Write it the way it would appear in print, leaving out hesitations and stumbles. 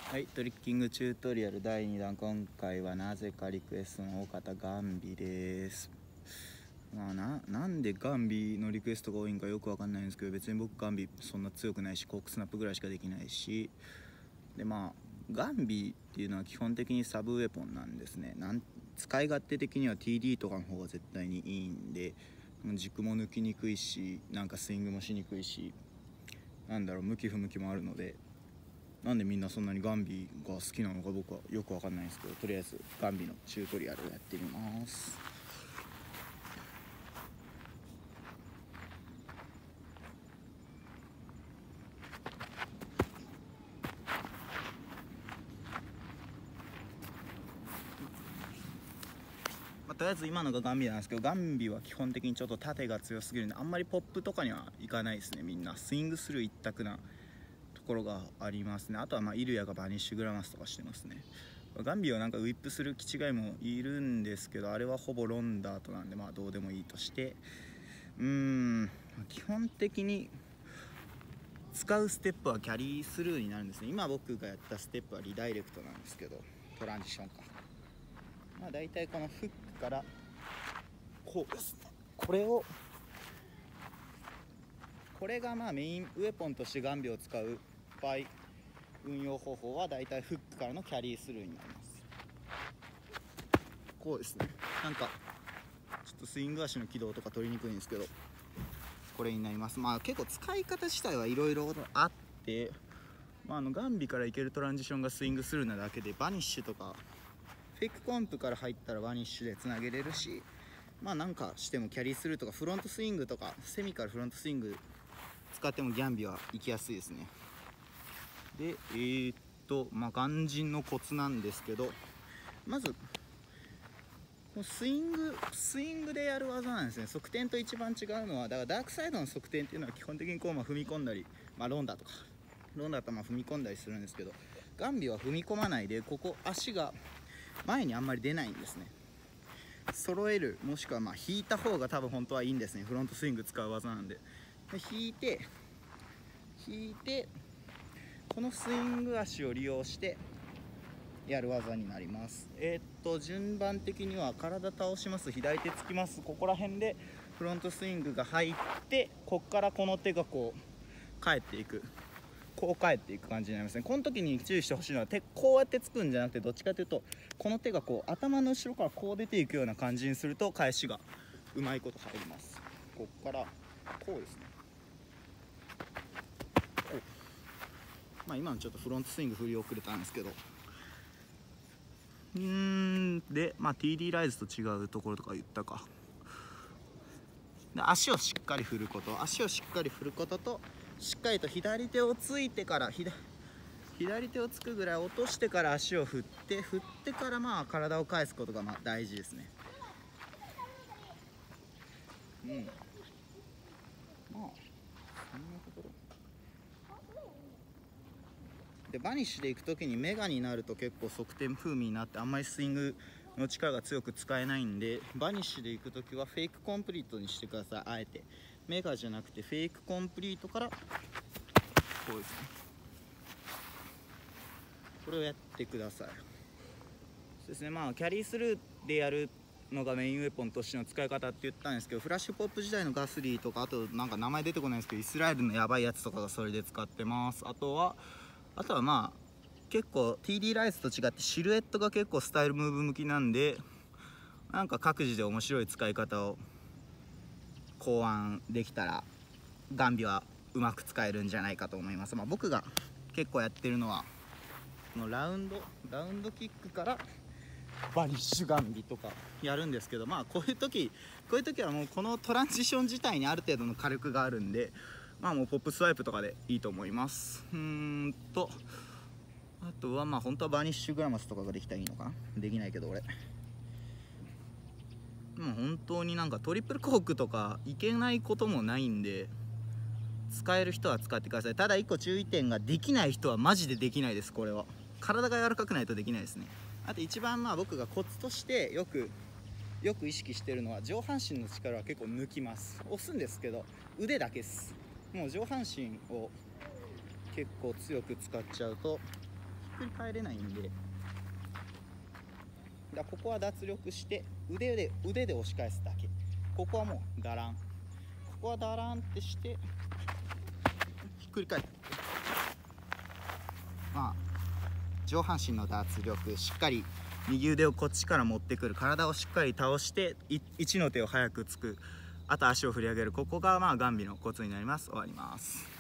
はい、トリッキングチュートリアル第2弾。今回はなぜかリクエストの多かったガンビです。なんでガンビのリクエストが多いんかよくわかんないんですけど、別に僕ガンビそんな強くないし、コークスナップぐらいしかできないし、でガンビっていうのは基本的にサブウェポンなんですね。使い勝手的には TD とかの方が絶対にいいんで、軸も抜きにくいし、なんかスイングもしにくいし、向き不向きもあるので、なんでみんなそんなにガンビが好きなのか僕はよくわかんないんですけど、とりあえずガンビのチュートリアルをやってみます。とりあえず今のがガンビなんですけど、ガンビは基本的にちょっと縦が強すぎるんで、あんまりポップとかにはいかないですね。みんなスイングスルー一択なところがありますね。あとはイルヤがバニッシュグラマスとかしてますね。ガンビはなんかウィップする気違いもいるんですけど、あれはほぼロンダートなんでどうでもいいとして、基本的に使うステップはキャリースルーになるんですね。今僕がやったステップはリダイレクトなんですけど、トランジションか。だいたいこのフックからこうですね。これがメインウェポンとしてガンビを使う場合、運用方法はだいたいフックからのキャリースルーになります。こうですね。なんかちょっとスイング足の軌道とか取りにくいんですけど、これになります。結構使い方自体はいろいろあって、ガンビからいけるトランジションがスイングスルーなだけで、バニッシュとかフェイクコンプから入ったらバニッシュでつなげれるし、なんかしてもキャリースルーとかフロントスイングとかセミからフロントスイング使ってもギャンビは行きやすいですね。で肝心のコツなんですけど、まずスイングでやる技なんですね。側転と一番違うのは、だからダークサイドの側転っていうのは基本的に踏み込んだり、ロンダと踏み込んだりするんですけど、ガンビは踏み込まないで、ここ足が前にあんまり出ないんですね。揃える、もしくは引いた方が多分本当はいいんですね。フロントスイング使う技なんで。引いてこのスイング足を利用してやる技になります。順番的には体倒します、左手つきます、ここら辺でフロントスイングが入って、こっからこの手が返っていく感じになりますね。この時に注意してほしいのは、こうやってつくんじゃなくて、どっちかというとこの手が頭の後ろから出ていくような感じにすると返しがうまいこと入ります。こっからこうですね。今のちょっとフロントスイング振り遅れたんですけど、でTD ライズと違うところとか言ったか。で足をしっかり振ることと、しっかりと左手をついてから左手をつくぐらい落としてから足を振ってから体を返すことが大事ですね。そんなところで、バニッシュで行く時にメガになると結構側転風味になって、あんまりスイングの力が強く使えないんで、バニッシュで行く時はフェイクコンプリートにしてください。あえてメガじゃなくてフェイクコンプリートからこうですね。これをやってください。そうですね。キャリースルーでやるのがメインウェポンとしての使い方って言ったんですけど、フラッシュポップ時代のガスリーとか、あとなんか名前出てこないんですけど、イスラエルのやばいやつとかがそれで使ってます。あとは結構 TD ライズと違ってシルエットが結構スタイルムーブ向きなんで、なんか各自で面白い使い方を考案できたらガンビはうまく使えるんじゃないかと思います。僕が結構やってるのはこのラウンドキックからバニッシュガンビとかやるんですけど、こういう時はもうこのトランジション自体にある程度の火力があるんで、もうポップスワイプとかでいいと思います。あとは本当はバニッシュグラマスとかができたらいいのかな。できないけど俺本当になんかトリプルコークとかいけないこともないんで、使える人は使ってください。ただ1個注意点が、できない人はマジでできないです。これは体が柔らかくないとできないですね。あと一番僕がコツとしてよく意識してるのは、上半身の力は結構抜きます。押すんですけど腕だけです。もう上半身を結構強く使っちゃうとくり返れないんで、だここは脱力して腕で押し返すだけ。ここはもうダラン、ここはダランってしてひっくり返って、まあ上半身の脱力、しっかり右腕をこっちから持ってくる、体をしっかり倒して1の手を早くつく、あと足を振り上げる、ここがまあガンビのコツになります。終わります。